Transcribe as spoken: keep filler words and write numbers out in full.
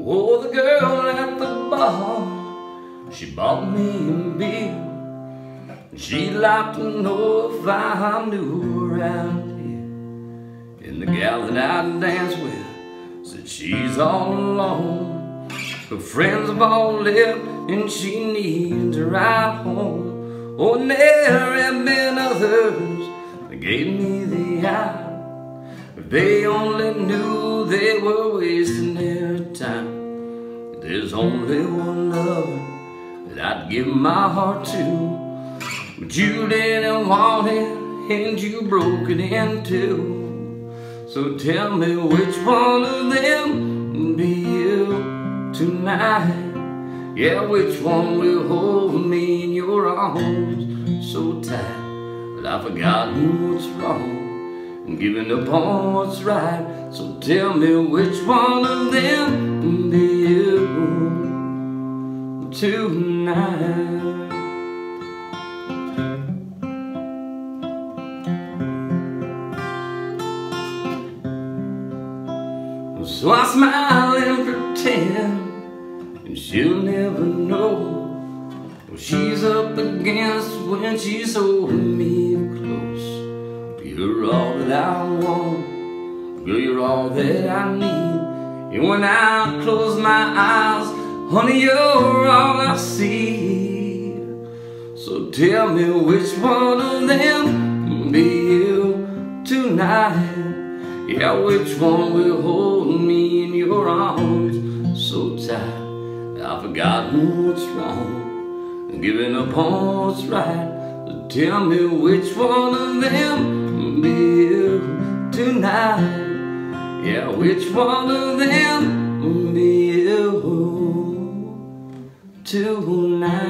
Oh, the girl at the bar, she bought me a beer. She'd like to know if I knew around here. And the gal that I dance with said she's all alone. Her friends have all left and she needs a ride home. Oh, and there have been others that gave me the eye. If they only knew they were wasting their time. There's only one lover that I'd give my heart to, but you didn't want it and you broke it in two. So tell me which one of them will be you tonight. Yeah, which one will hold me in your arms so tight that I've forgotten what's wrong and given up on what's right. So tell me which one of them will be you tonight. So I smile and pretend, and she'll never know what she's up against when she's holding me close. You're all that I want, girl, you're all that I need. And when I close my eyes, honey, you're all I see. So tell me which one of them will be you tonight. Yeah, which one will hold me in your arms so tight that I've forgotten what's wrong and given up on what's right. So tell me which one of them will be you tonight. Yeah, which one of them will be you tonight.